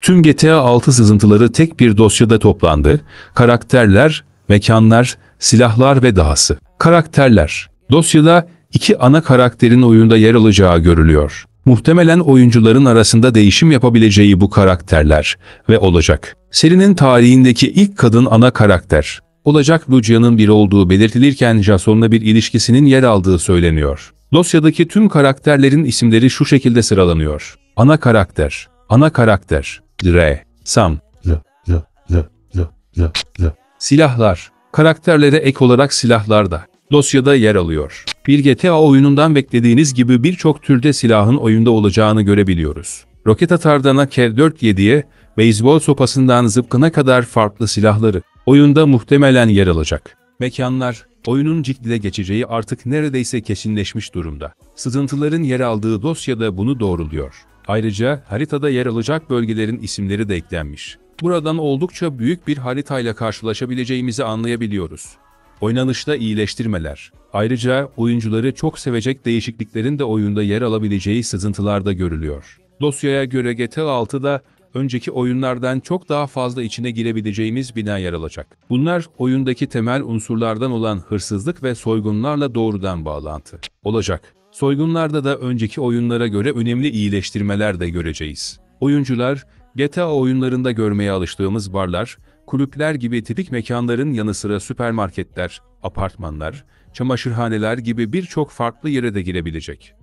Tüm GTA 6 sızıntıları tek bir dosyada toplandı. Karakterler, mekanlar, silahlar ve dahası. Karakterler. Dosyada iki ana karakterin oyunda yer alacağı görülüyor. Muhtemelen oyuncuların arasında değişim yapabileceği bu karakterler ve olacak. Serinin tarihindeki ilk kadın ana karakter olacak Lucia'nın biri olduğu belirtilirken Jason'la bir ilişkisinin yer aldığı söyleniyor. Dosyadaki tüm karakterlerin isimleri şu şekilde sıralanıyor. Ana karakter, Dre, Sam, Silahlar. Karakterlere ek olarak silahlar da dosyada yer alıyor. Bir GTA oyunundan beklediğiniz gibi birçok türde silahın oyunda olacağını görebiliyoruz. Roket atardan AK-47'ye, beyzbol sopasından zıpkına kadar farklı silahları oyunda muhtemelen yer alacak. Mekanlar, oyunun ciddiye geçeceği artık neredeyse kesinleşmiş durumda. Sızıntıların yer aldığı dosyada bunu doğruluyor. Ayrıca haritada yer alacak bölgelerin isimleri de eklenmiş. Buradan oldukça büyük bir haritayla karşılaşabileceğimizi anlayabiliyoruz. Oynanışta iyileştirmeler. Ayrıca oyuncuları çok sevecek değişikliklerin de oyunda yer alabileceği sızıntılarda görülüyor. Dosyaya göre GTA 6'da önceki oyunlardan çok daha fazla içine girebileceğimiz bina yer alacak. Bunlar oyundaki temel unsurlardan olan hırsızlık ve soygunlarla doğrudan bağlantı olacak. Soygunlarda da önceki oyunlara göre önemli iyileştirmeler de göreceğiz. Oyuncular, GTA oyunlarında görmeye alıştığımız barlar, kulüpler gibi tipik mekanların yanı sıra süpermarketler, apartmanlar, çamaşırhaneler gibi birçok farklı yere de girebilecek.